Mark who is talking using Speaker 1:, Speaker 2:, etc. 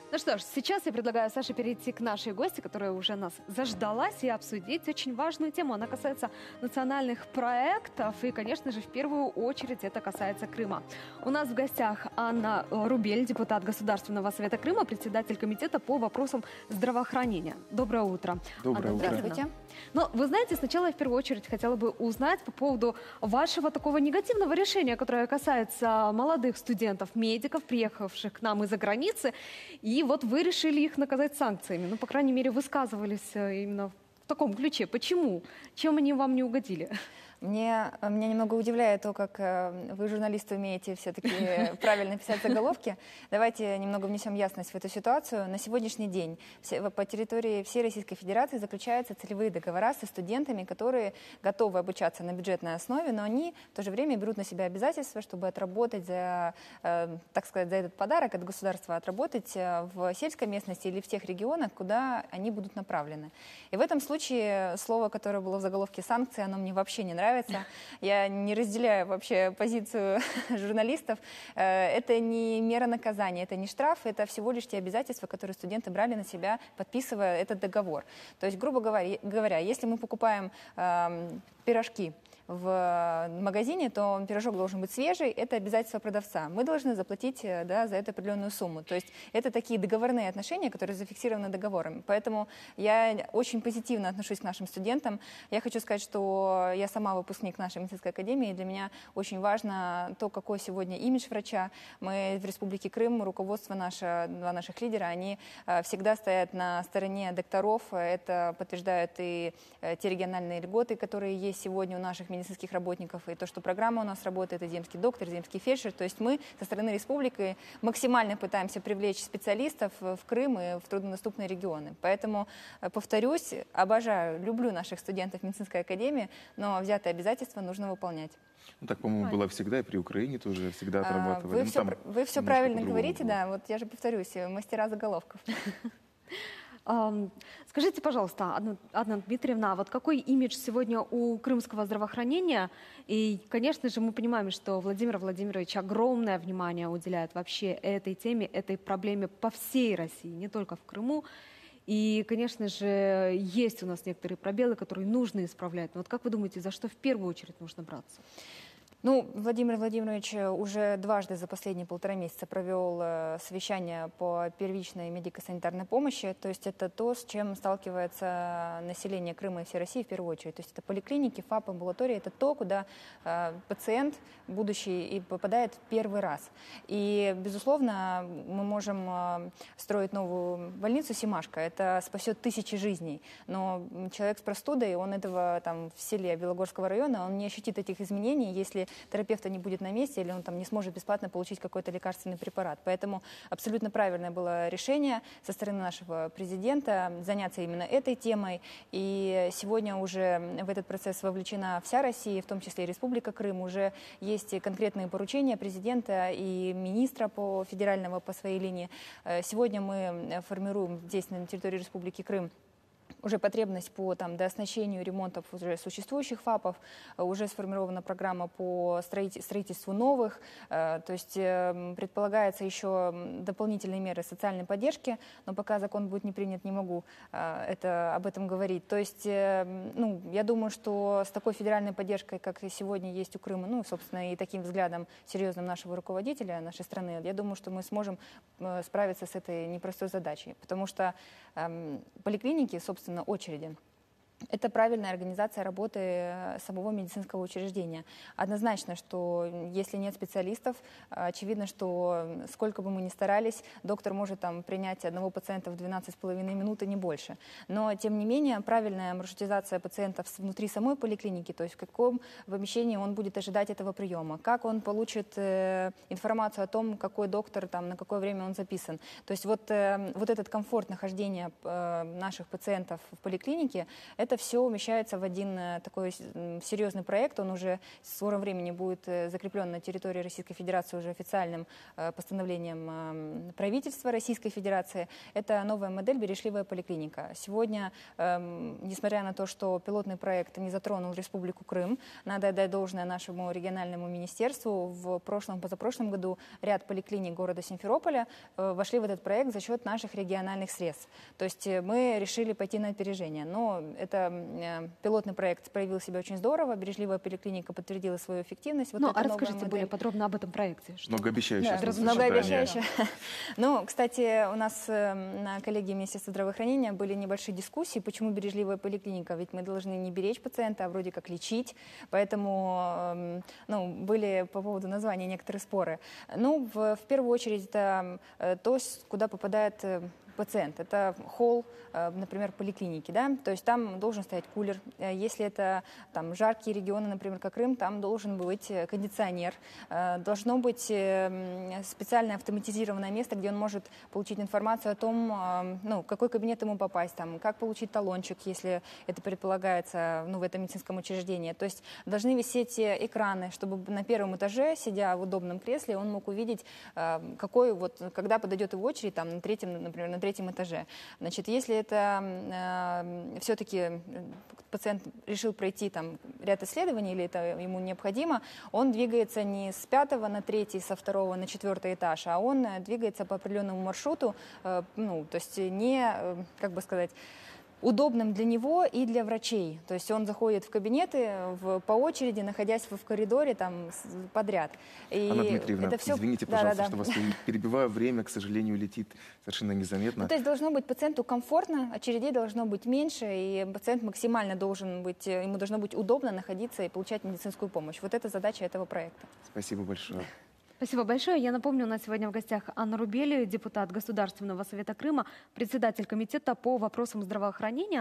Speaker 1: Ну что ж, сейчас я предлагаю Саше перейти к нашей гости, которая уже нас заждалась, и обсудить очень важную тему. Она касается национальных проектов, и, конечно же, в первую очередь это касается Крыма. У нас в гостях Анна Рубель, депутат Государственного совета Крыма, председатель комитета по вопросам здравоохранения. Доброе утро.
Speaker 2: Доброе утро.
Speaker 3: Здравствуйте.
Speaker 1: Но вы знаете, сначала я в первую очередь хотела бы узнать по поводу вашего такого негативного решения, которое касается молодых студентов, медиков, приехавших к нам из-за границы. И вот вы решили их наказать санкциями. Ну, по крайней мере, высказывались именно в таком ключе. Почему? Чем они вам не угодили?
Speaker 3: Меня немного удивляет то, как вы, журналисты, умеете все-таки правильно писать заголовки. Давайте немного внесем ясность в эту ситуацию. На сегодняшний день по территории всей Российской Федерации заключаются целевые договора со студентами, которые готовы обучаться на бюджетной основе, но они в то же время берут на себя обязательства, чтобы отработать так сказать, за этот подарок от государства, отработать в сельской местности или в тех регионах, куда они будут направлены. И в этом случае слово, которое было в заголовке «санкции», оно мне вообще не нравится. Я не разделяю вообще позицию журналистов. Это не мера наказания, это не штраф, это всего лишь те обязательства, которые студенты брали на себя, подписывая этот договор. То есть, грубо говоря, если мы покупаем пирожки в магазине, то пирожок должен быть свежий, это обязательство продавца. Мы должны заплатить за это определенную сумму. То есть это такие договорные отношения, которые зафиксированы договорами. Поэтому я очень позитивно отношусь к нашим студентам. Я хочу сказать, что я сама выпускник нашей медицинской академии, и для меня очень важно то, какой сегодня имидж врача. Мы в Республике Крым, руководство наше, два наших лидера, они всегда стоят на стороне докторов. Это подтверждают и те региональные льготы, которые есть сегодня у наших медицинских работников, и то, что программа у нас работает, и земский доктор, и земский фельдшер. То есть мы со стороны республики максимально пытаемся привлечь специалистов в Крым и в труднодоступные регионы. Поэтому, повторюсь, обожаю, люблю наших студентов медицинской академии, но взятые обязательства нужно выполнять.
Speaker 2: Ну, так, по-моему, было всегда, и при Украине тоже всегда отрабатывали.
Speaker 3: Вы все правильно говорите, да, вот я же повторюсь, мастера заголовков.
Speaker 1: Скажите, пожалуйста, Анна Дмитриевна, вот какой имидж сегодня у крымского здравоохранения? И, конечно же, мы понимаем, что Владимир Владимирович огромное внимание уделяет вообще этой теме, этой проблеме по всей России, не только в Крыму. И, конечно же, есть у нас некоторые пробелы, которые нужно исправлять. Но вот как вы думаете, за что в первую очередь нужно браться?
Speaker 3: Ну, Владимир Владимирович уже дважды за последние 1,5 месяца провел совещание по первичной медико-санитарной помощи. То есть это то, с чем сталкивается население Крыма и всей России в первую очередь. То есть это поликлиники, ФАП, амбулатории. Это то, куда пациент будущий и попадает в первый раз. И, безусловно, мы можем строить новую больницу «Семашко». Это спасет тысячи жизней. Но человек с простудой, он этого там в селе Белогорского района, он не ощутит этих изменений, если терапевта не будет на месте или он там не сможет бесплатно получить какой-то лекарственный препарат. Поэтому абсолютно правильное было решение со стороны нашего президента заняться именно этой темой. И сегодня уже в этот процесс вовлечена вся Россия, в том числе и Республика Крым. Уже есть конкретные поручения президента и министра федерального по своей линии. Сегодня мы формируем здесь, на территории Республики Крым, уже потребность по дооснащению ремонтов уже существующих ФАПов, уже сформирована программа по строительству новых, то есть предполагается еще дополнительные меры социальной поддержки, но пока закон будет не принят, не могу об этом говорить. То есть, я думаю, что с такой федеральной поддержкой, как и сегодня есть у Крыма, собственно, и таким взглядом серьезным нашего руководителя нашей страны, я думаю, что мы сможем справиться с этой непростой задачей, потому что поликлиники, собственно, очереди. Это правильная организация работы самого медицинского учреждения. Однозначно, что если нет специалистов, очевидно, что сколько бы мы ни старались, доктор может принять одного пациента в 12,5 минуты, не больше. Но, тем не менее, правильная маршрутизация пациентов внутри самой поликлиники, то есть в каком помещении он будет ожидать этого приема, как он получит информацию о том, какой доктор, на какое время он записан. То есть вот этот комфорт нахождения наших пациентов в поликлинике, это это все умещается в один такой серьезный проект. Он уже в скором времени будет закреплен на территории Российской Федерации уже официальным постановлением правительства Российской Федерации. Это новая модель «Бережливая поликлиника». Сегодня, несмотря на то, что пилотный проект не затронул Республику Крым, надо отдать должное нашему региональному министерству. В позапрошлом году ряд поликлиник города Симферополя вошли в этот проект за счет наших региональных средств. То есть мы решили пойти на опережение. Но это пилотный проект проявил себя очень здорово. Бережливая поликлиника подтвердила свою эффективность. Вот
Speaker 1: А расскажите более подробно об этом проекте.
Speaker 2: Многообещающе.
Speaker 3: Да, многообещающе. Ну, кстати, у нас на коллегии Министерства здравоохранения были небольшие дискуссии, почему бережливая поликлиника. Ведь мы должны не беречь пациента, а вроде как лечить. Поэтому были по поводу названия некоторые споры. Ну, в первую очередь, это то, куда попадает пациент. Это холл, например, поликлиники, да, то есть там должен стоять кулер. Если это там жаркие регионы, например, как Крым, там должен быть кондиционер. Должно быть специальное автоматизированное место, где он может получить информацию о том, в какой кабинет ему попасть, там, как получить талончик, если это предполагается в этом медицинском учреждении. То есть должны висеть экраны, чтобы на первом этаже, сидя в удобном кресле, он мог увидеть, когда подойдет его очередь, там, на третьем этаже. Значит, если это все-таки пациент решил пройти там ряд исследований, или это ему необходимо, он двигается не с 5-го на 3-й, со 2-го на 4-й этаж, а он двигается по определенному маршруту, то есть не, удобным для него и для врачей. То есть он заходит в кабинеты по очереди, находясь в коридоре там подряд. И
Speaker 2: Анна Дмитриевна,
Speaker 3: это все...
Speaker 2: извините, пожалуйста, что вас перебиваю. Время, к сожалению, летит совершенно незаметно.
Speaker 3: То есть должно быть пациенту комфортно, очередей должно быть меньше, и пациент максимально ему должно быть удобно находиться и получать медицинскую помощь. Вот это задача этого проекта.
Speaker 2: Спасибо большое.
Speaker 1: Спасибо большое. Я напомню, у нас сегодня в гостях Анна Рубели, депутат Государственного совета Крыма, председатель комитета по вопросам здравоохранения.